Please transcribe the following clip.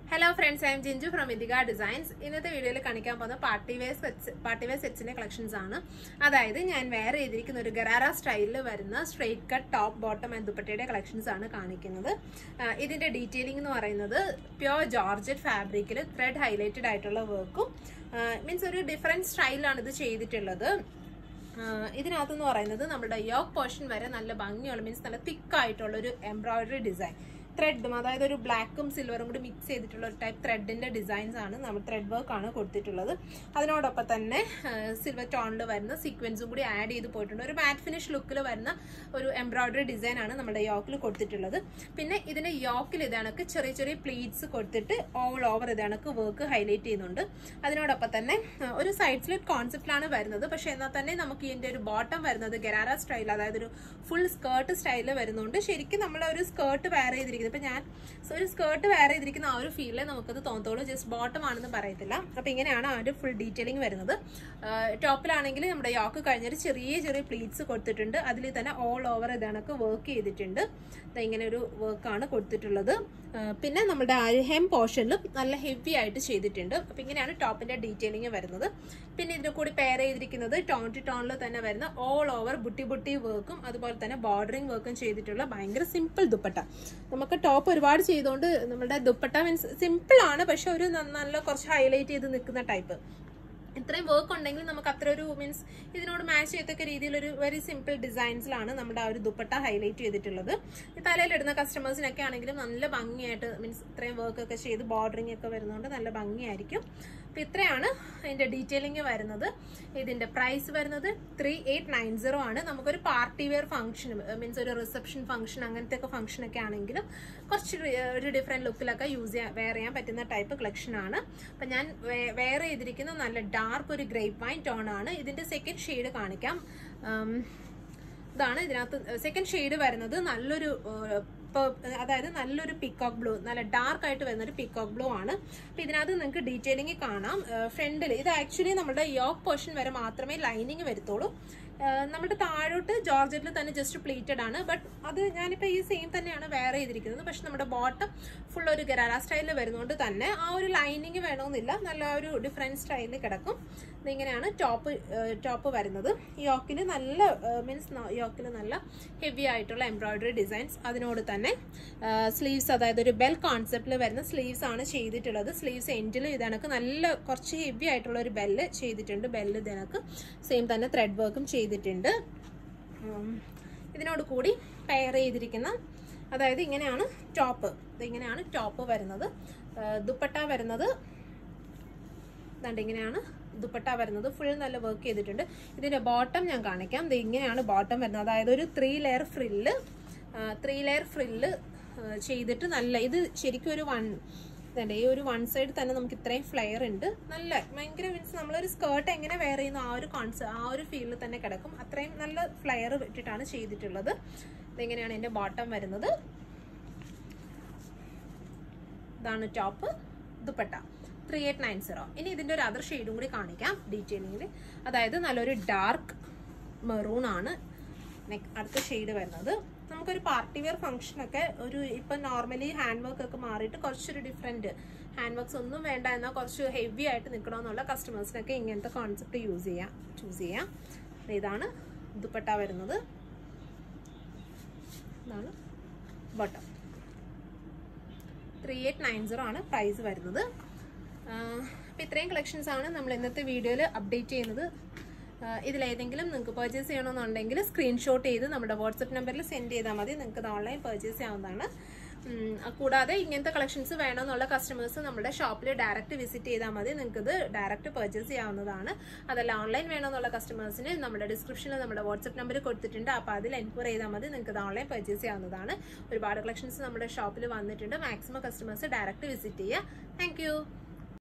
Hello friends, I am Jinju from Idhika Designs. In this video, I will show you Partywear sets collections. That is, I will wear a Gharara style straight cut top, bottom and dupatta collections. This is detailing pure georgette fabric, thread highlighted work. Means a different style. This is the yoke portion means thick embroidery design. Thread, black and silver mix type thread designs thread work silver tone sequence add matte finish look embroidery design yoke yoke pleats all over work highlight side slit concept bottom Gharara style full skirt style skirt so a skirt wear feel just bottom full detailing top yoke pleats all over work work hem portion heavy top detailing pair tone to tone all over booty work bordering work simple dupatta. Top ഒരുപാട് ചെയ്തുകൊണ്ട് നമ്മുടെ dupatta means simple ആണ് പക്ഷെ ഒരു നല്ല കുറച്ച് highlight ചെയ്ത് നിൽക്കുന്ന ടൈപ്പ് ഇത്രയും വർക്ക് ഉണ്ടെങ്കിൽ നമുക്ക് അത്ര ഒരു മീൻസ് ഇതിനോട് മാച്ച് ചെയ്യത്തക്ക രീതിയിൽ ഒരു വെരി സിമ്പിൾ ഡിസൈൻസിലാണ് നമ്മുടെ ആ ഒരു ദുപ്പട്ട ഹൈലൈറ്റ് ചെയ്തിട്ടുള്ളത് തലയിൽ ഇടുന്ന കസ്റ്റമേഴ്സിനൊക്കെ ആണെങ്കിലും നല്ല ഭംഗിയായിട്ട് മീൻസ് ഇത്രയും വർക്ക് ഒക്കെ ചെയ്ത് ബോർഡറിംഗ് ഒക്കെ വരുന്നതുകൊണ്ട് നല്ല ഭംഗിയായിരിക്കും അപ്പോൾ ഇത്രയാണ് ഇതിന്റെ ഡീറ്റെയിലിംഗ് വരുന്നത് ഇതിന്റെ പ്രൈസ് വരുന്നത് 3890 ആണ് നമുക്കൊരു പാർട്ടി വെയർ ഫംഗ്ഷൻ മീൻസ് ഒരു റിസപ്ഷൻ ഫംഗ്ഷൻ അങ്ങനത്തെ ഒക്കെ ഫംഗ്ഷൻ ഒക്കെ ആണെങ്കിലും കുറച്ച് ഒരു ഡിഫറെന്റ് ലുക്കിലൊക്കെ വെയർ ചെയ്യാൻ പറ്റുന്ന ടൈപ്പ് കളക്ഷൻ ആണ് അപ്പോൾ ഞാൻ വെയർ ചെയ്തിരിക്കുന്ന നല്ല dark or grape wine tone ആണ് ഇതിന്റെ സെക്കൻഡ് ഷെയ്ഡ് കാണിക്കാം ഇതാണ് ഇതിനകത്ത് സെക്കൻഡ് ഷെയ്ഡ് വരുന്നത് നല്ലൊരു അതായത് നല്ലൊരു പീകോക്ക് ബ്ലൂ നല്ല ഡാർക്ക് ആയിട്ട് വരുന്ന ഒരു പീകോക്ക് ബ്ലൂ ആണ് അപ്പോൾ ഇതിനകത്ത് നിങ്ങൾക്ക് ഡീറ്റെയിലിംഗ് കാണാം ഫ്രണ്ടിൽ ഇത് ആക്ച്വലി നമ്മുടെ യോക്ക് പോർഷൻ വരെ മാത്രമേ ലൈനിങ് വരത്തുള്ളൂ നമ്മുടെ താഴോട്ട് ജോർജറ്റിൽ തന്നെ ജസ്റ്റ് പ്ലീറ്റഡ് ആണ് ബട്ട് അത് ഞാനിപ്പോൾ ഈ സെയിം തന്നെയാണ് വെയർ ചെയ്തിരിക്കുന്നത് പക്ഷെ നമ്മുടെ ബോട്ടം ഫുൾ ഒരു ഗരാര സ്റ്റൈലിൽ വരുന്നതുകൊണ്ട് തന്നെ ആ ഒരു ലൈനിങ് വേണമെന്നില്ല നല്ല ഒരു ഡിഫറെൻറ്റ് സ്റ്റൈലിൽ കിടക്കും ഇതിങ്ങനെയാണ് ടോപ്പ് വരുന്നത് യോക്കിൽ നല്ല മീൻസ് യോക്കിൽ നല്ല ഹെവി ആയിട്ടുള്ള എംബ്രോയിഡറി ഡിസൈൻസ് അതിനോട് തന്നെ സ്ലീവ്സ് അതായത് ഒരു ബെൽ കോൺസെപ്റ്റിൽ വരുന്ന സ്ലീവ്സ് ആണ് ചെയ്തിട്ടുള്ളത് സ്ലീവ്സ് എൻഡിൽ ഇതണക്ക് നല്ല കുറച്ച് ഹെവി ആയിട്ടുള്ള ഒരു ബെല്ല് ചെയ്തിട്ടുണ്ട് ബെല്ല് ഇതണക്ക് സെയിം തന്നെ ത്രെഡ് വർക്കും ചെയ്തിട്ടുണ്ട് ഇതിനോട് കൂടി പെയർ ചെയ്തിരിക്കുന്ന അതായത് ഇങ്ങനെയാണ് ടോപ്പ് വരുന്നത് ദുപ്പട്ട വരുന്നത് ഇങ്ങനെയാണ് ദുപ്പട്ട വരുന്നത് ഫുൾ നല്ല വർക്ക് ചെയ്തിട്ടുണ്ട് ഇതിന്റെ ബോട്ടം ഞാൻ കാണിക്കാം ഇങ്ങനെയാണ് ബോട്ടം വരുന്നത് അതായത് ഒരു 3 ലെയർ ഫ്രില്ല് ചെയ്തിട്ട് നല്ല ഇത് ശരിക്കും ഒരു ഈ ഒരു വൺ സൈഡ് തന്നെ നമുക്ക് ഇത്രയും ഫ്ലെയർ ഉണ്ട് നല്ല ഭയങ്കര മീൻസ് നമ്മളൊരു സ്കേർട്ട് എങ്ങനെ വെയർ ചെയ്യുന്ന ആ ഒരു ഫീലിൽ തന്നെ കിടക്കും അത്രയും നല്ല ഫ്ലെയർ ഇട്ടിട്ടാണ് ചെയ്തിട്ടുള്ളത് ഇതെങ്ങനെയാണ് ഇതിന്റെ ബോട്ടം വരുന്നത് ഇതാണ് ടോപ്പ് ദുപ്പട്ട 3890 ഇനി ഇതിന്റെ ഒരു അതർ ഷെയ്ഡും കൂടി കാണിക്കാം ഡീറ്റെയിലിംഗിൽ അതായത് നല്ലൊരു ഡാർക്ക് മെറൂൺ ആണ് അടുത്ത ഷെയ്ഡ് വരുന്നത് നമുക്കൊരു പാർട്ടി വെയർ ഫംഗ്ഷൻ ഒക്കെ ഒരു ഇപ്പം നോർമലി ഹാൻഡ് വർക്ക് ഒക്കെ മാറിയിട്ട് കുറച്ചൊരു ഡിഫറെന്റ് ഹാൻഡ് വർക്ക്സ് ഒന്നും വേണ്ട എന്നാൽ കുറച്ച് ഹെവി ആയിട്ട് നിൽക്കണമെന്നുള്ള കസ്റ്റമേഴ്സിനൊക്കെ ഇങ്ങനത്തെ കോൺസെപ്റ്റ് ചൂസ് ചെയ്യാം ഇതാണ് ദുപ്പട്ട വരുന്നത് ഇതാണ് ബോട്ടം 3890 ആണ് പ്രൈസ് വരുന്നത് അപ്പോൾ ഇത്രയും കളക്ഷൻസ് ആണ് നമ്മൾ ഇന്നത്തെ വീഡിയോയിൽ അപ്ഡേറ്റ് ചെയ്യുന്നത് ഇതിലേതെങ്കിലും നിങ്ങൾക്ക് പർച്ചേസ് ചെയ്യണമെന്നുണ്ടെങ്കിൽ സ്ക്രീൻഷോട്ട് ചെയ്ത് നമ്മുടെ വാട്സപ്പ് നമ്പറിൽ സെൻഡ് ചെയ്താൽ മതി നിങ്ങൾക്ക് ഇത് ഓൺലൈൻ പർച്ചേസ് ചെയ്യാവുന്നതാണ് കൂടാതെ ഇങ്ങനത്തെ കളക്ഷൻസ് വേണമെന്നുള്ള കസ്റ്റമേഴ്സ് നമ്മുടെ ഷോപ്പിൽ ഡയറക്റ്റ് വിസിറ്റ് ചെയ്താൽ മതി നിങ്ങൾക്ക് ഇത് ഡയറക്റ്റ് പർച്ചേസ് ചെയ്യാവുന്നതാണ് അതല്ല ഓൺലൈൻ വേണമെന്നുള്ള കസ്റ്റമേഴ്സിന് നമ്മുടെ ഡിസ്ക്രിപ്ഷനിൽ നമ്മുടെ വാട്സപ്പ് നമ്പർ കൊടുത്തിട്ടുണ്ട് അപ്പോൾ അതിൽ എൻക്വയറി ചെയ്താൽ മതി നിങ്ങൾക്ക് ഇത് ഓൺലൈൻ പർച്ചേസ് ചെയ്യാവുന്നതാണ് ഒരുപാട് കളക്ഷൻസ് നമ്മുടെ ഷോപ്പിൽ വന്നിട്ടുണ്ട് മാക്സിമം കസ്റ്റമേഴ്സ് ഡയറക്റ്റ് വിസിറ്റ് ചെയ്യുക താങ്ക്